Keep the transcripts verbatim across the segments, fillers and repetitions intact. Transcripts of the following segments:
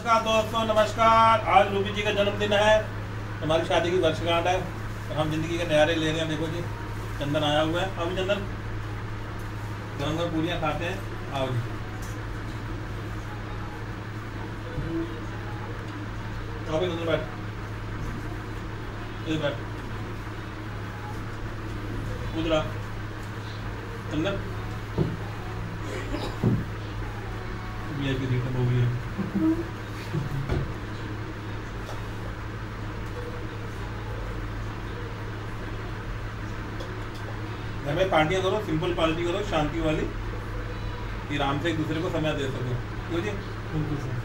नमस्कार दोस्तों, नमस्कार। आज रूबी जी का जन्मदिन है, हमारी शादी की वर्षगांठ है और हम जिंदगी के नजारे ले रहे हैं। देखो जी, चंदन आया हुआ है। अभी चंदन गरम गरम पूरियाँ खाते हैं। आओ जी, अभी उधर बैठ, इधर बैठ, उधर आ चंदन। वीआईपी सीट हो गई है। घर में पार्टियां करो, सिंपल पार्टी करो, शांति वाली, कि आराम से एक दूसरे को समय दे सको। क्यों जी? बिल्कुल सर।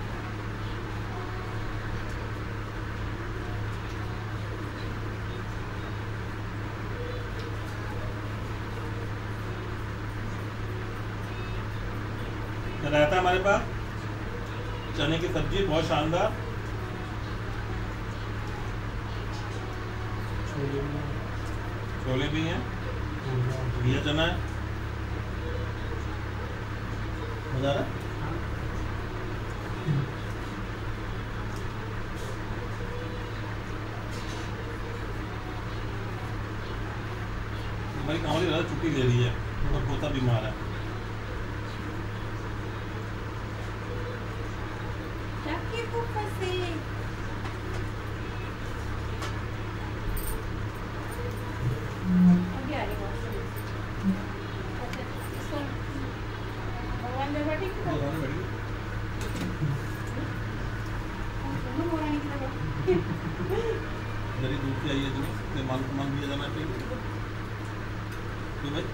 रायता हमारे पास, चने की सब्जी बहुत शानदार, छोले भी छोले भी हैं, हैं, ये चना है। मजा आ रहा है? हमारी कांवली ज़्यादा छुट्टी ले रही है और पोता बीमार है। जरी दूर से आई है तुम्हें मान सम्मान दिया जाना चाहिए। क्यों भाई?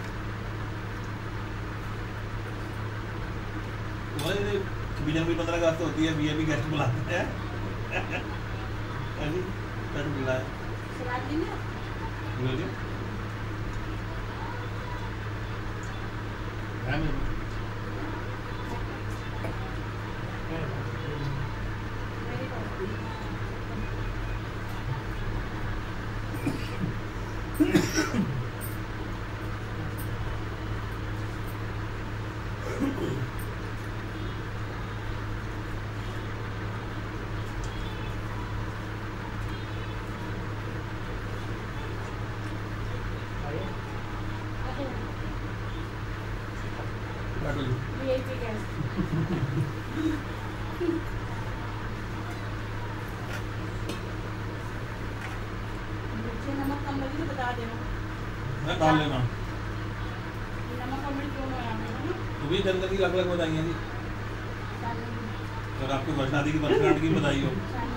वही बीजन भी पंद्रह अगस्त होती है, बीए भी गेस्ट बुलाते हैं। गेस्ट बुलाए बोलो जी। है मेरे मैं डाल लेना। तो भी जनता की अलग अलग बधाई जी, और आपको शादी की वर्षगांठ की बधाई हो।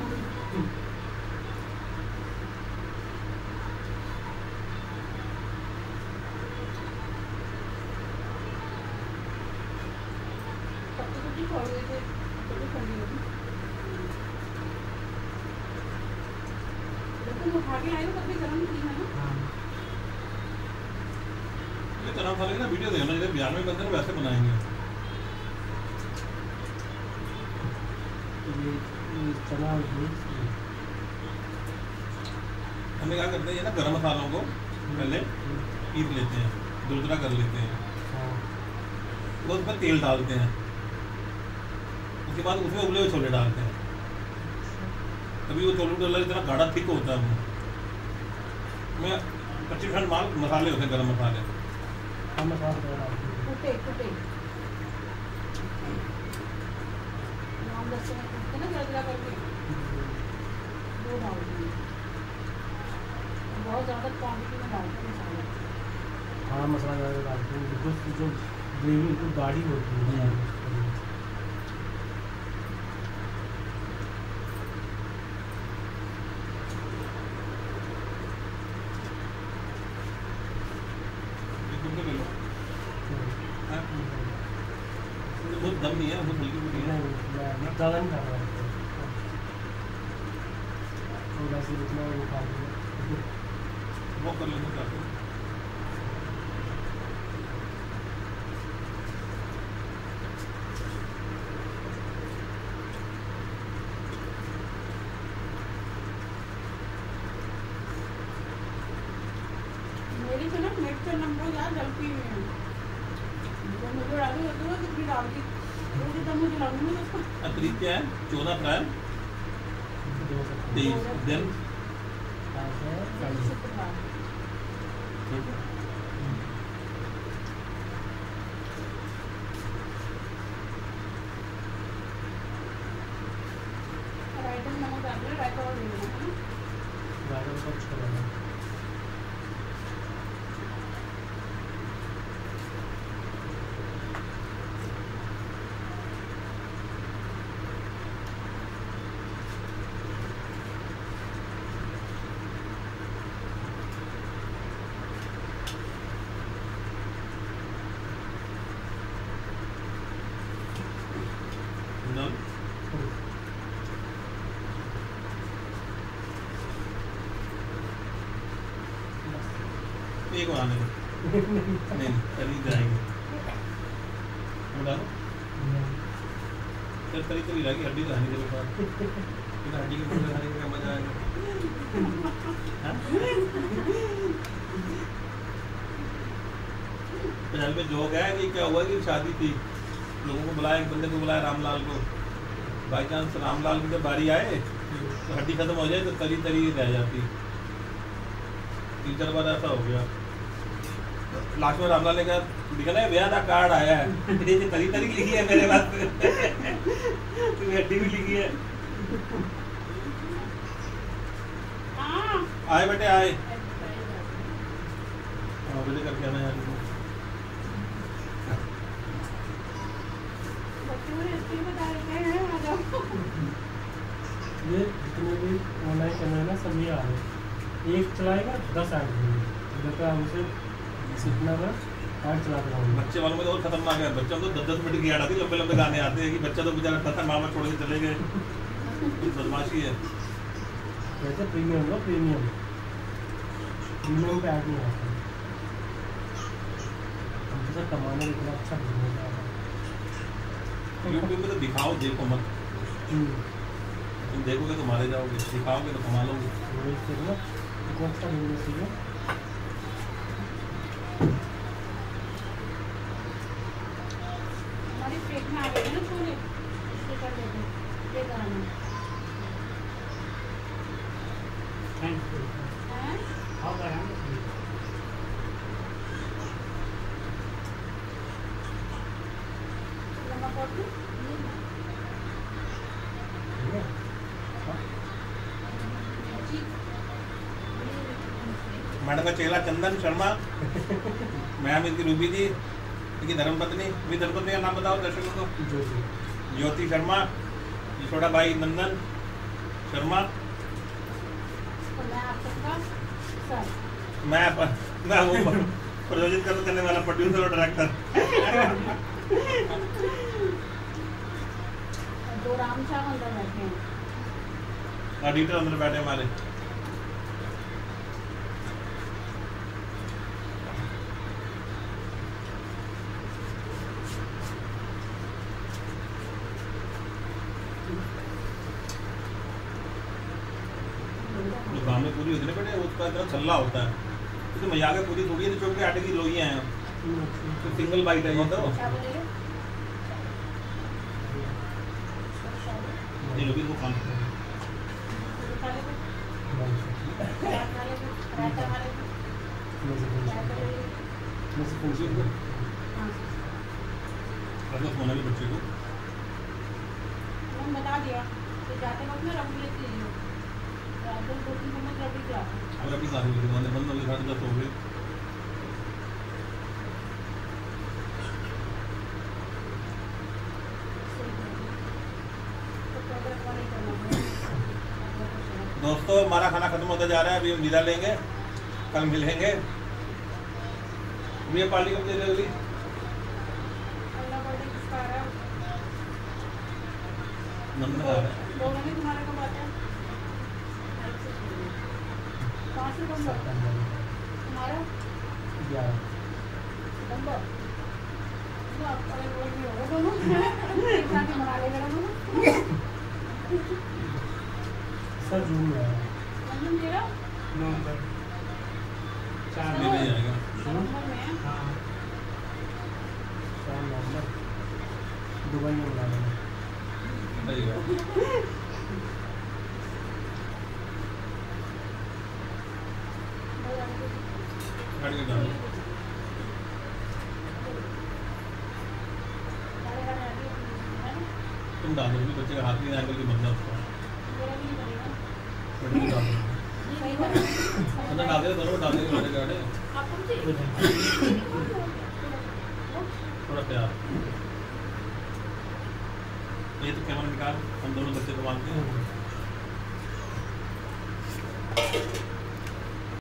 गरम मसाले की ना वीडियो देखना, जैसे बिहार में बनते हैं वैसे बनाएंगे। चना हमें क्या करते हैं, ये ना गरम मसालों को पहले पीस लेते हैं, दूसरा कर लेते हैं, तो उसमें तेल डालते हैं, उसके बाद उसमें उबले हुए छोले डालते हैं। तभी वो छोले डाला इतना गाढ़ा थिक होता है। वो में पच्चीस खंड माल मसाले होते हैं, गरम मसाले। हम मसाला कुटे कुटे नाम दस में कुटते ना जरा करके वो डाल दिए। बहुत ज़्यादा क्वांटिटी में डालते हैं मसाले। हाँ, मसाला ज़्यादा डालते हैं बिकॉज जो ग्रेवी बिल्कुल गाढ़ी होती है। बहुत दम नहीं है, बहुत हल्की फुल्की है। ज़्यादा नहीं खाना है, तो वैसे जितना वो खा लिया वो कर लेना चाहते हैं। मेरी तो ना मिर्च नंबर यार गलती में है, तो मुझे डाली होती है कितनी डाल दी पूरी दम मुझे लगूंगी उसको तारीख क्या है? चौदह अप्रैल दो सौ तेईस दिन पाँच है जल्दी से करवा ठीक है। राइटर नमक डाल दो राइटर और ले लेना है ना गाजर को छोड़ देना नल एक बनाने दो नहीं तरी जाएगी डालो फिर तरी तो रहेगी हड्डी तो खानी जरूर फिर हड्डी के टुकड़े खाने का मजा आएगा हाँ? पंजाबी में जोक है कि क्या हुआ कि शादी थी लोगों को बुलाया एक बंदे को बुलाया रामलाल को बाई चांस रामलाल की जब बारी आए तो हड्डी खत्म हो जाए तो तरी तरी रह जाती तीन चार बार ऐसा हो गया लास्ट में रामलाल ने कहा दिखा ना ब्याह का कार्ड आया है ये तरी तरी लिखी है मेरे पास तो हड्डी भी लिखी है हाँ आए बेटे आए हाँ बेटे करके आना यार बच्चों ने इसके बता रहे हैं आ जाओ ये जितने भी ऑनलाइन कैमरे ना सब ये आ रहे हैं एक चलाएगा दस ऐड देंगे इधर का हमसे सीखना का ऐड चलाते रहेंगे बच्चे वालों में तो और खतरनाक है बच्चों को दस दस मिनट की ऐड आती है लंबे लंबे गाने आते हैं कि बच्चा तो बेचारा पता मामा छोड़ के चले गए बदमाशी है वैसे प्रीमियम लो प्रीमियम प्रीमियम पे ऐड नहीं आता हम तो सर कमाने में इतना अच्छा बिजनेस आ रहा है यूट्यूब पे तो दिखाओ देखो मत तुम देखोगे तो मारे जाओगे दिखाओगे तो कमा लोगे वही से ना इतना अच्छा बिजनेस है हमारी पेट में आ गए ना छोले इसलिए कर देते हैं ये कराना थैंक यू है आओ कराएंगे नमक और भी मैडम का चेला चंदन शर्मा मैम इनकी रूबी जी इनकी धर्मपत्नी मेरी धर्मपत्नी का नाम बताओ दर्शकों को जो जी ज्योति शर्मा ये छोटा भाई नंदन शर्मा तो मैं आप सबका सर मैं मैं वो प्रयोजित करने वाला प्रोड्यूसर और डायरेक्टर दो राम साहब अंदर बैठे हैं ऑडिटर अंदर बैठे हमारे जो गाँव में पूरी होती है बेटे उसका इतना छल्ला होता है तो मजा के पूरी थोड़ी है तो छोटे आटे की लोइयाँ हैं तो सिंगल बाइट है ये तो क्या बोलेंगे ये लोग इसको खाना खा लेते रायता खा लेते रायता खा लेते रायता ले लेते हाँ मतलब होना भी बच्चे को मैंने बता दिया तो जाते वक्त ना रबड़ी लेती लीजिए रात को दो तीन चम्मच रबड़ी खिला अगर अपनी सारी दुकानें बंद होगी साढ़े दस हो गए दोस्तों हमारा खाना खत्म होता जा रहा है अभी हम विदा लेंगे कल मिलेंगे भैया पार्टी कब दे रहे हो अभी अल्लाह बर्थडे किसका आ रहा है नंदन का आ रहा है बोलो नहीं तुम्हारे को बात है कहाँ से नंबर तुम्हारा नंबर ना अलग अलग नहीं होगा दोनों एक साथ ही मना लेगा ना दोनों सर जून में आया नंदन तेरा नवंबर चार ले ले जाएगा नवंबर में है हाँ चार नवंबर दुबई में बुला लेना। सही है। हट के डालो। तुम डाल दो, बच्चे का हाथ नहीं एंगल की बंदा उसका बड़ी डाल दो। अंदर डाल दे, दोनों डाल दे, बड़े गाड़े थोड़ा प्यार। ये तो कैमरा निकाल, हम दोनों बच्चे को मांगते हैं।